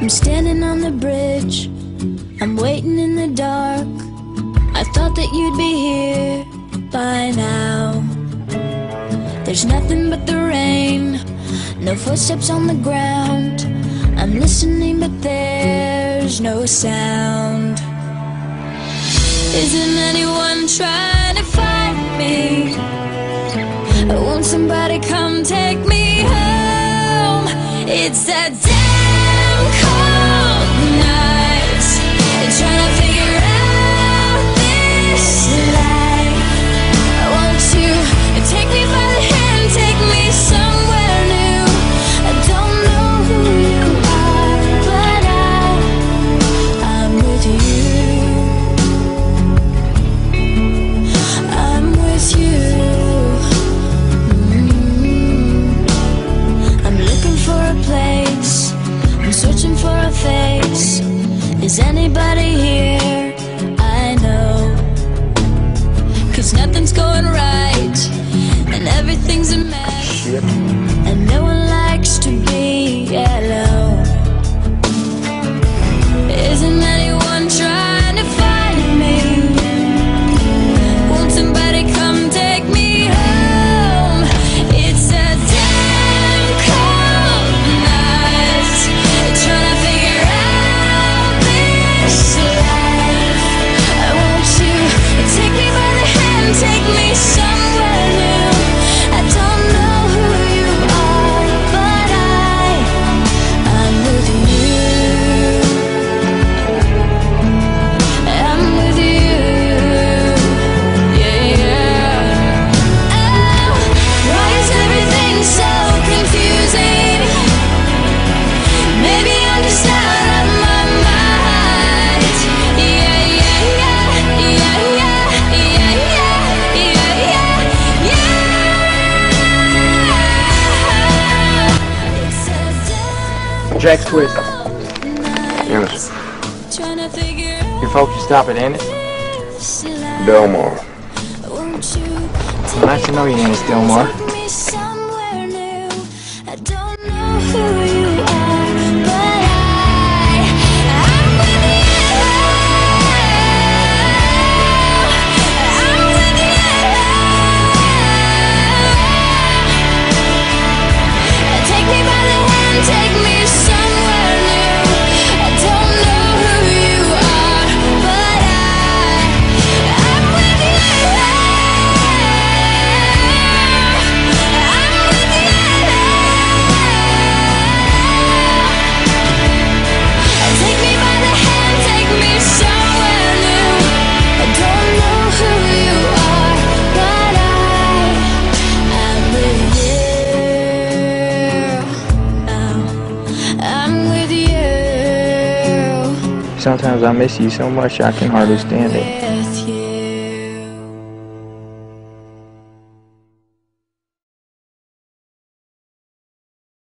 I'm standing on the bridge, I'm waiting in the dark. I thought that you'd be here by now. There's nothing but the rain, no footsteps on the ground. I'm listening but there's no sound. Isn't anyone trying to find me? Won't somebody come take me home? It's that damn cold night, trying to figure out this life. Won't you take me by the hand, take me somewhere new? I don't know who you are, but I'm with you. I'm with you. I'm looking for a place, I'm searching for a face. Is anybody here? I know, 'cause nothing's going right and everything's a mess, and no one likes to be alone. Isn't anyone trying to find me? Won't somebody come take me home? It's a damn cold night, trying to figure out this life. Won't you take me by the hand, take me somewhere new? I don't know who you are, but I'm with you. I'm with you. Yeah, yeah. Oh, why is everything so confusing? Maybe I'm just out of my mind. Yeah, yeah, yeah, yeah, yeah, yeah, yeah, yeah, yeah. It's a damn Jack Twist. Yes. trying to figure out Your folks, you stop at Ennis? this life. Delmar. Won't you Nice to know you, Ennis Delmar. take me somewhere new? I don't know who you are, but I'm with you. I'm with you. Take me by the hand, take me somewhere new. I don't know who you are, but I'm with you. I'm with you. Take me by the hand, take me somewhere new. I don't know who you are, but I'm with you. I'm with you. Sometimes I miss you so much I can hardly stand it. With you.